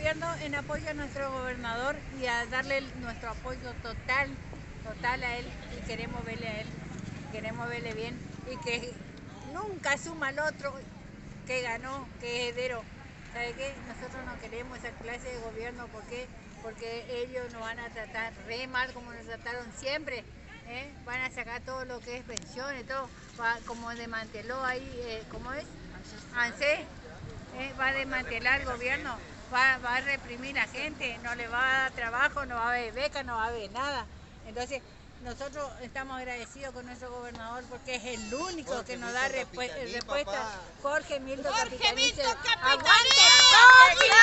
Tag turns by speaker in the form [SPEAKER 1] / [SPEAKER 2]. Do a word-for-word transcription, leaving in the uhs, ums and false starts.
[SPEAKER 1] gobierno en apoyo a nuestro gobernador y a darle nuestro apoyo total, total a él, y queremos verle a él, queremos verle bien y que nunca suma al otro que ganó, que es heredero. ¿Sabe qué? Nosotros no queremos esa clase de gobierno, ¿por qué? Porque ellos nos van a tratar re mal como nos trataron siempre. ¿Eh? Van a sacar todo lo que es pensiones, todo, va, como desmanteló ahí, eh, ¿cómo es? ANSES, ¿eh? Va a desmantelar el gobierno, va, va a reprimir a la gente, no le va a dar trabajo, no va a haber beca, no va a haber nada. Entonces, nosotros estamos agradecidos con nuestro gobernador porque es el único Jorge que nos da respuesta. Jorge Milton
[SPEAKER 2] Jorge Milton
[SPEAKER 1] Capitanice.
[SPEAKER 2] Capitanice.
[SPEAKER 1] ¡Aguante!